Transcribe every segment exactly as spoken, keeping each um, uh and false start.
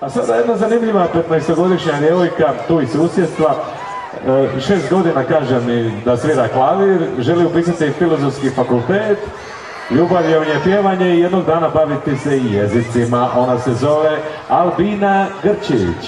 A sada jedna zanimljiva petnaestogodišnja djevojka, tu iz susjedstva, šest godina kaže mi da svira klavir, želi upisati filozofski fakultet, ljubav je u nje pjevanje i jednog dana baviti se i jezicima. Ona se zove Albina Grčić.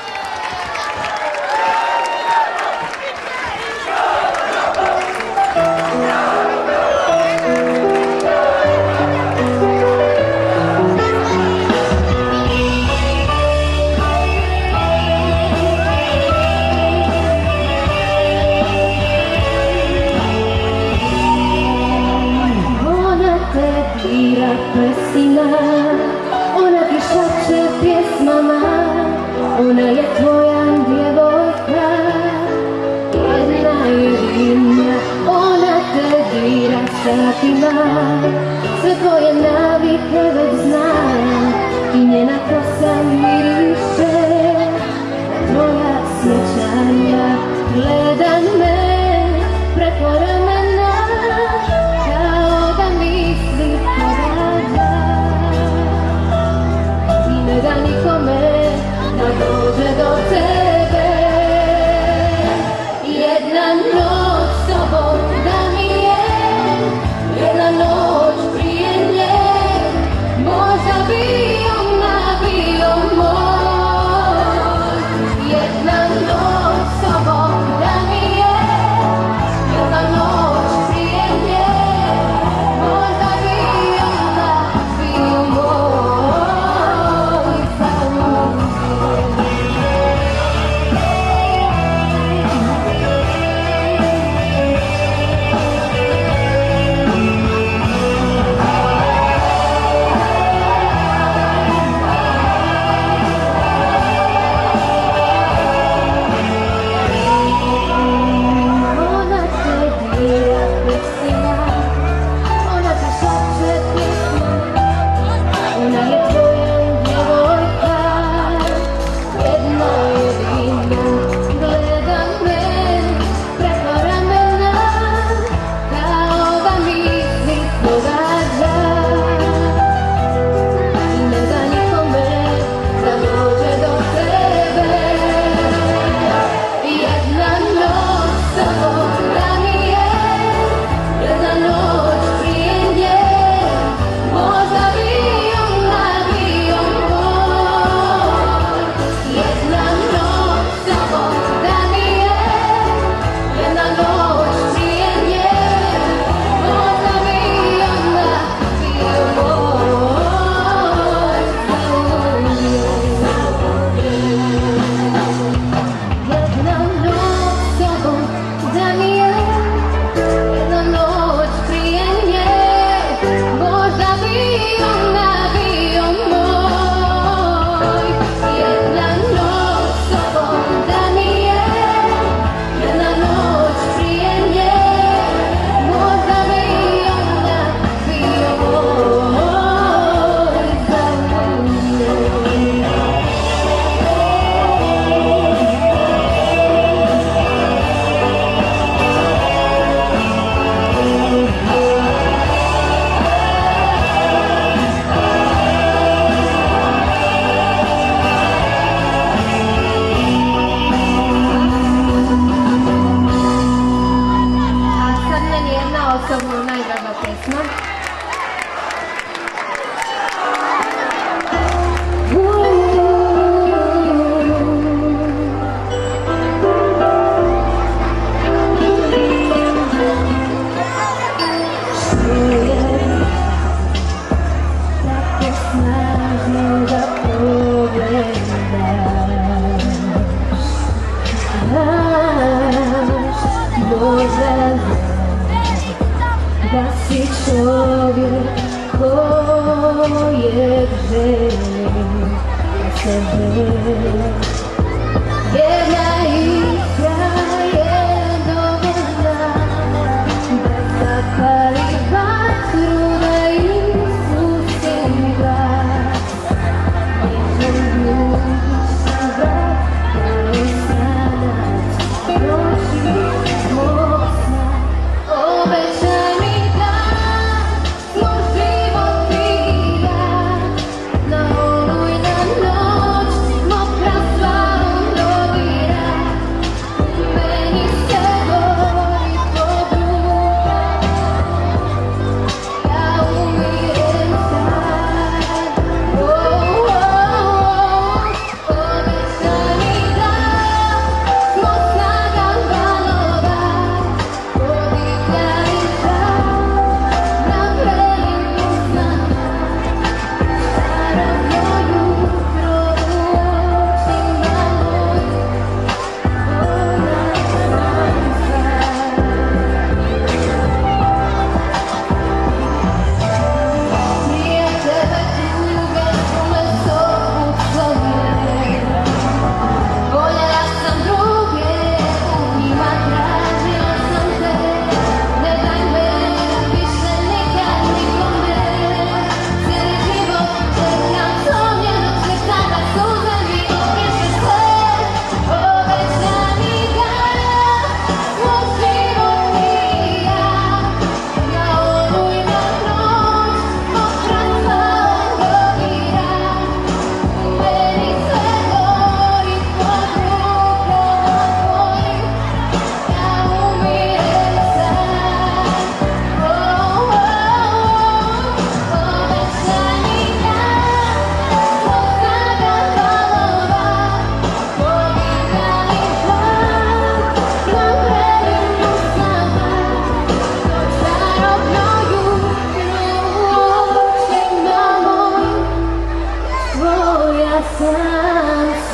Ona ti šače pjesmama, ona je tvoja djevojka, jedna jedina. Ona te dira satima, sve tvoje navike već zna i njena kosa miriše. Tvoja sjećanja gleda me preko ramena, kao da misli porađa. Ne da nikome da dođe do tebe. Jedna noć s tobom da mi je, jedna noć prije nje, možda bi ona bio moj. Jedna noć s tobom da mi je, jedna noć prije nje, možda bi ona bio moj. Da si čovjek kojeg želim da se želim. Jedna iskra je dovoljna da zapali vatru, da isusim glas. Nježan ljubičan vrat, kao stranac noći mog sna. Obećaj mi da smo život i ja, na olujna noć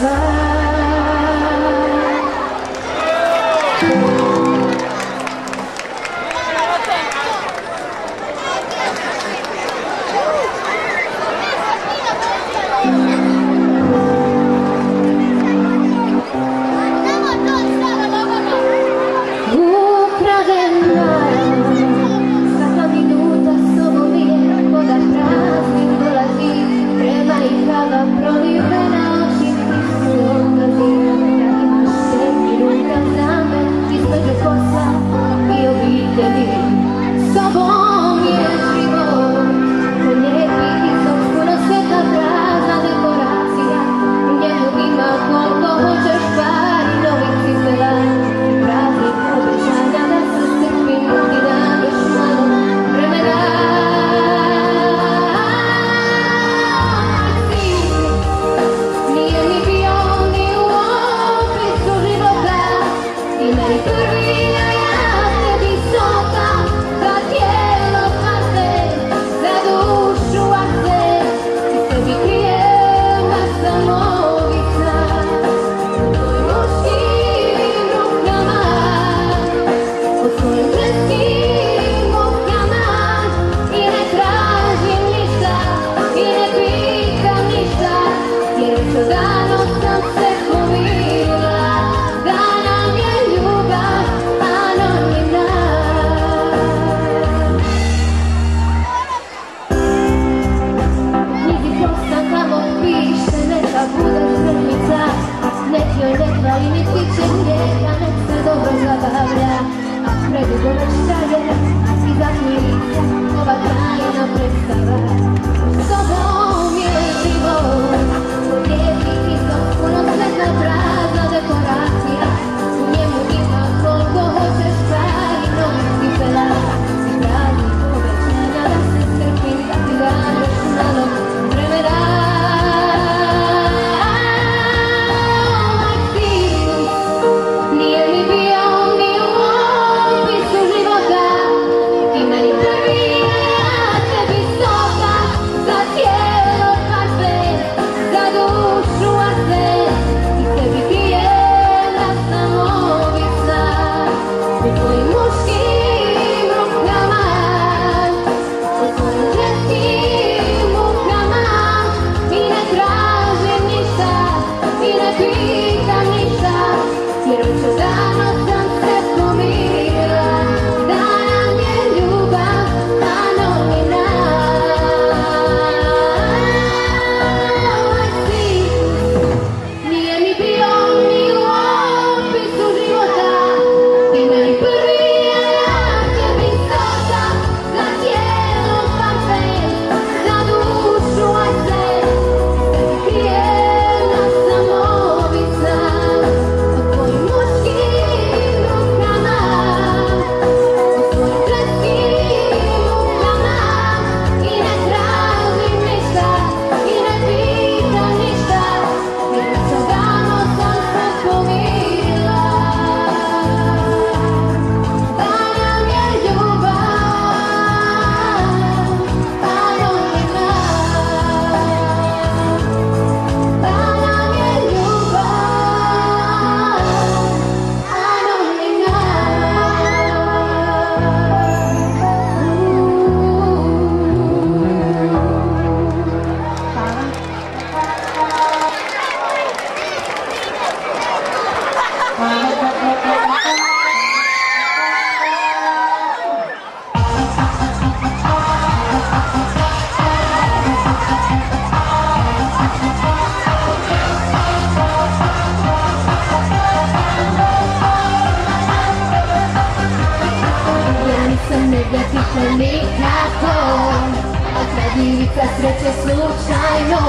Divica sreće slučajno,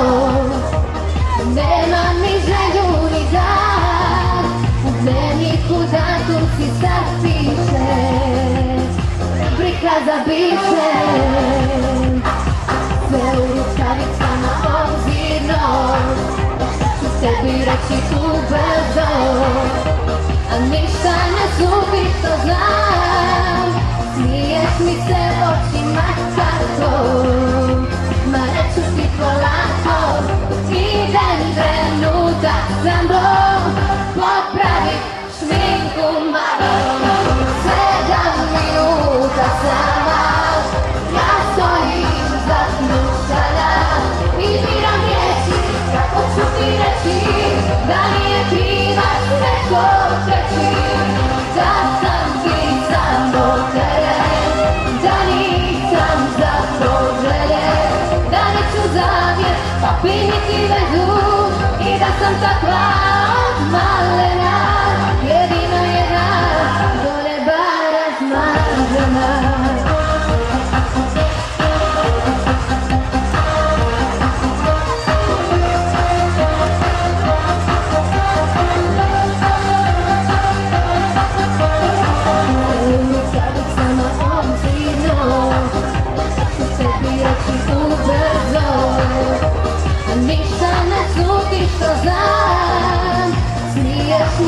nema ni želju ni dan, u dnevniku datum si sad piše, prikaza biše, sve u rukavicama obzirno, ću tebi reći tu brzo, a ništa ne zubi, to znam, smiješ mi se očima kako. Ma reću ti polako, idem trenutak za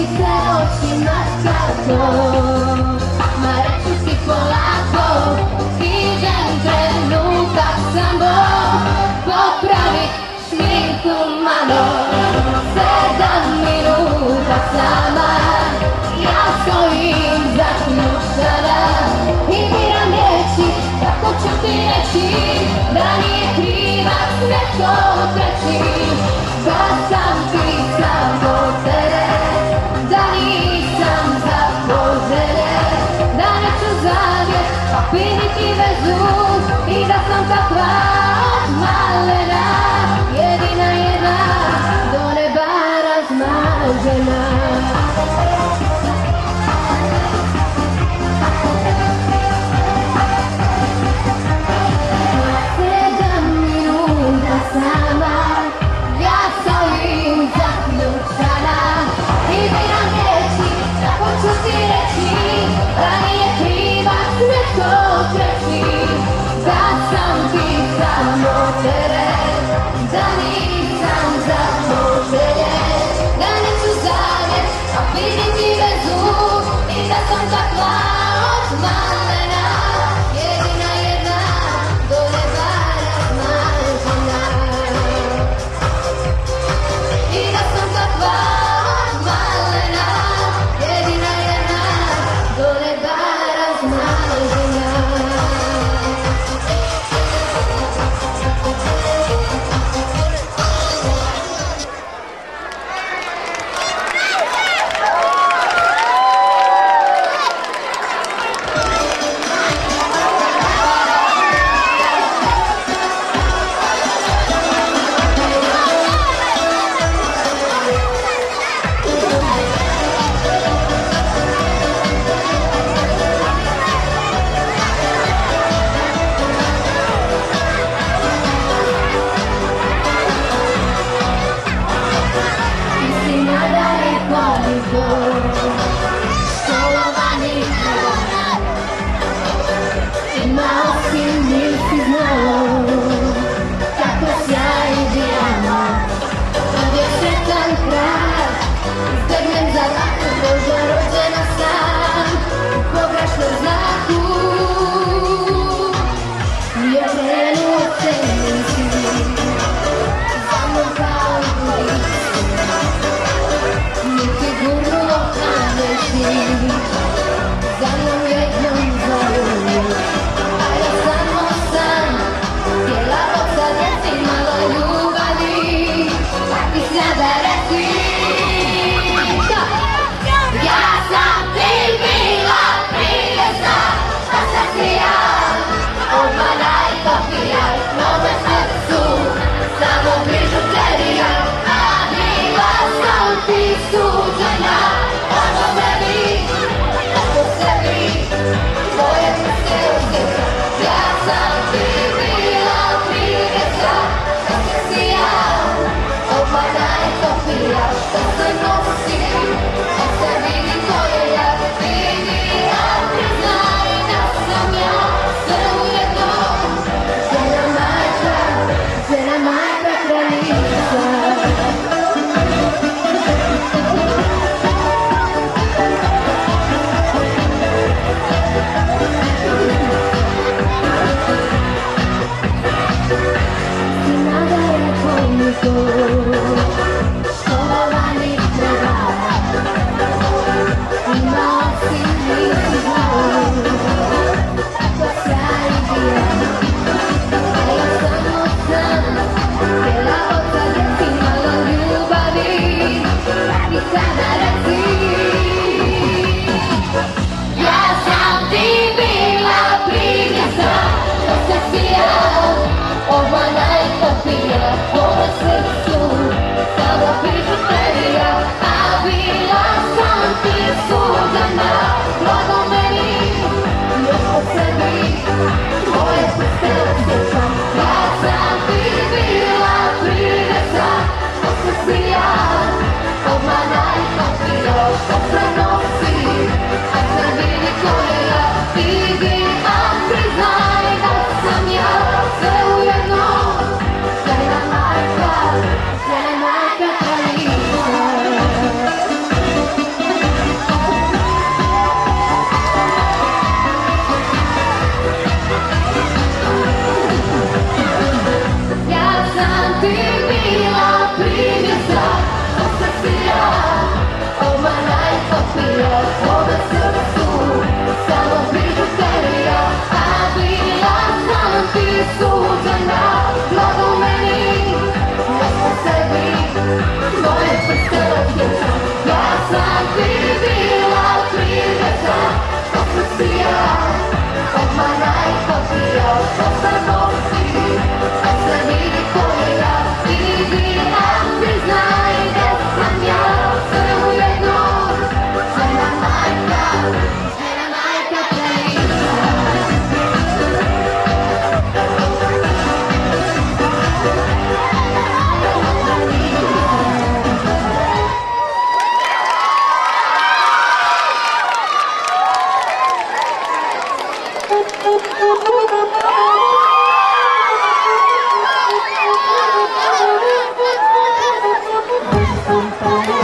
se očima kako, ma reću ti polako, idem trenutak samo, popravit šminku malo, sedam minuta sama, ja stojim zaključana i biram riječi, kako ću ti reći, da nije krivac neko treći, da sam ti samo tebe, da nisam za poželje, da neću zavjet, pa piniti vezu i da sam takva od malena, jedina jedna, do neba razmažena. Sedam minuta sama, ja stojim zaključana i biram riječi, tako ću ti reći, da nije krivac neko treći, da sam ti samo teret, da nisam za poželje, da neću zavjet, a viditi vezu i da sam takva od malena, jedina jedna, do neba razmažena. I da sam takva od malena, jedina jedna, do neba razmažena. Imao si, nisi znao, kako sjaj dijana, uvijek sretan kraj, iztegnem za laku, možda rođena sam, u pogrešnom znaku, nije krenuo te misli, za mnom kao blici, niti gurnuo pameći, za mnom jednom zoru. Školovani vesela djeca. Ja sam ti bila primjeta, što se sija, obmana i kopija, što sam nosi, što se vidi ko je ja. Vidi, a priznaj da sam ja, sve ujedno, žena majka, žena majka kraljica. Thank you.